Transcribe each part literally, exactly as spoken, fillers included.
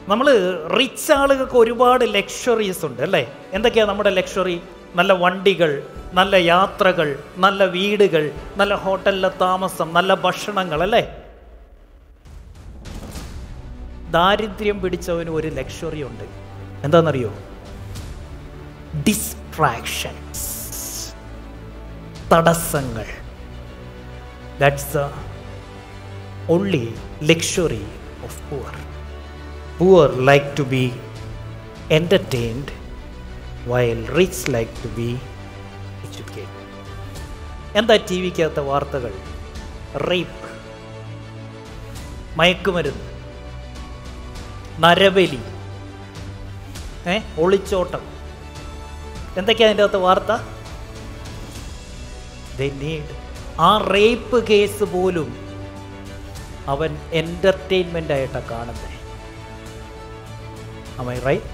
നമ്മൾ റിച്ച് ആളുകൾക്ക് ഒരുപാട് ലക്ഷറീസ് ഉണ്ട് അല്ലേ? എന്തൊക്കെയാണ് നമ്മുടെ ലക്ഷറി? നല്ല വണ്ടികൾ, നല്ല യാത്രകൾ, നല്ല വീടുകൾ, നല്ല ഹോട്ടലിലെ താമസം, നല്ല ഭക്ഷണങ്ങൾ അല്ലേ? ദാരിദ്ര്യം പിടിച്ചവന് ഒരു ലക്ഷറി ഉണ്ട്. എന്താണെന്നറിയോ? ഡിസ്ട്രാക്ഷൻസ്, തടസ്സങ്ങൾ. That's the only luxury of poor. Poor like to be entertained while rich like to be educated. എന്താ ടി വിക്കകത്തെ വാർത്തകൾ? റേപ്പ്, മയക്കുമരുന്ന്, നരബലി, ഏ ഒളിച്ചോട്ടം. എന്തൊക്കെയാ അതിൻ്റെ അകത്ത് വാർത്ത? They need. ആ റേപ്പ് കേസ് പോലും അവൻ എൻ്റർടൈൻമെൻ്റ് ആയിട്ടാണ് കാണുന്നത്. Am I right?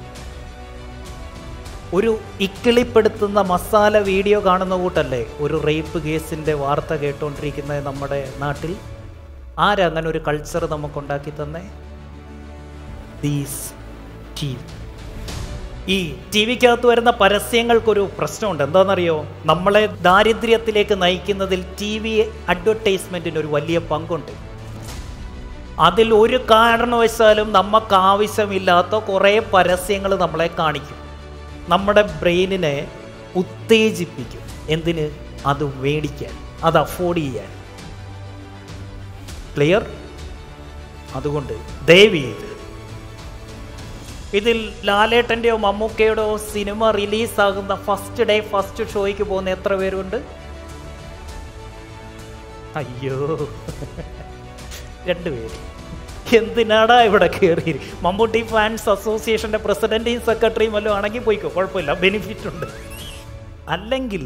ഒരു ഇക്കിളിപ്പെടുത്തുന്ന മസാല വീഡിയോ കാണുന്ന കൂട്ടല്ലേ ഒരു റേപ്പ് കേസിൻ്റെ വാർത്ത കേട്ടുകൊണ്ടിരിക്കുന്നത് നമ്മുടെ നാട്ടിൽ? ആരാ അങ്ങനെ ഒരു കൾച്ചർ നമുക്കുണ്ടാക്കി തന്നെ? These TV. ഈ ടി വിക്കകത്ത് വരുന്ന പരസ്യങ്ങൾക്കൊരു പ്രശ്നമുണ്ട്. എന്താണെന്നറിയോ? നമ്മളെ ദാരിദ്ര്യത്തിലേക്ക് നയിക്കുന്നതിൽ ടി വി അഡ്വർടൈസ്മെൻറ്റിന് ഒരു വലിയ പങ്കുണ്ട്. അതിൽ ഒരു കാരണവശാലും നമുക്ക് ആവശ്യമില്ലാത്ത കുറേ പരസ്യങ്ങൾ നമ്മളെ കാണിക്കും. നമ്മുടെ ബ്രെയിനിനെ ഉത്തേജിപ്പിക്കും. എന്തിന്? അത് മേടിക്കാൻ, അത് അഫോർഡ് ചെയ്യാൻ. ക്ലിയർ? അതുകൊണ്ട് ദയവ് ചെയ്ത് ഇതിൽ ലാലേട്ടൻ്റെയോ മമ്മൂക്കയുടെയോ സിനിമ റിലീസാകുന്ന ഫസ്റ്റ് ഡേ ഫസ്റ്റ് ഷോയ്ക്ക് പോകുന്ന എത്ര പേരുണ്ട്? അയ്യോ, രണ്ടുപേര്. എന്തിനാടാ ഇവിടെ കയറി? മമ്മൂട്ടി ഫാൻസ് അസോസിയേഷൻ്റെ പ്രസിഡന്റും സെക്രട്ടറിയും വല്ലതും ആണെങ്കിൽ പോയിക്കോ, കുഴപ്പമില്ല, ബെനിഫിറ്റ് ഉണ്ട്. അല്ലെങ്കിൽ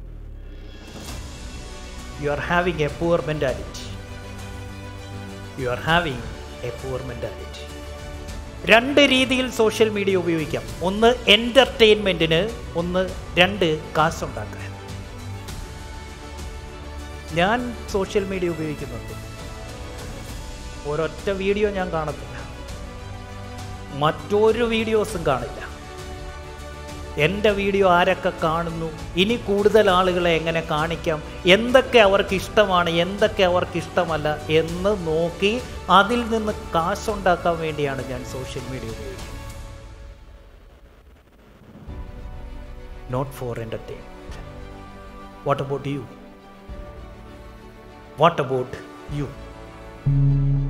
you are having a poor mentality. You are having a poor mentality. രണ്ട് രീതിയിൽ സോഷ്യൽ മീഡിയ ഉപയോഗിക്കാം. ഒന്ന് എൻ്റർടൈൻമെൻറ്റിന്, ഒന്ന് രണ്ട് കാശുണ്ടാക്കാൻ. ഞാൻ സോഷ്യൽ മീഡിയ ഉപയോഗിക്കുന്നുണ്ട്. ഒരൊറ്റ വീഡിയോ ഞാൻ കാണത്തില്ല, മറ്റൊരു വീഡിയോസും കാണില്ല. എൻ്റെ വീഡിയോ ആരൊക്കെ കാണുന്നു, ഇനി കൂടുതൽ ആളുകളെ എങ്ങനെ കാണിക്കാം, എന്തൊക്കെ അവർക്ക് ഇഷ്ടമാണ്, എന്തൊക്കെ അവർക്ക് ഇഷ്ടമല്ല എന്ന് നോക്കി അതിൽ നിന്ന് കാശുണ്ടാക്കാൻ വേണ്ടിയാണ് ഞാൻ സോഷ്യൽ മീഡിയ ഉപയോഗിക്കുന്നത്. Not for entertainment. What about you? What about U?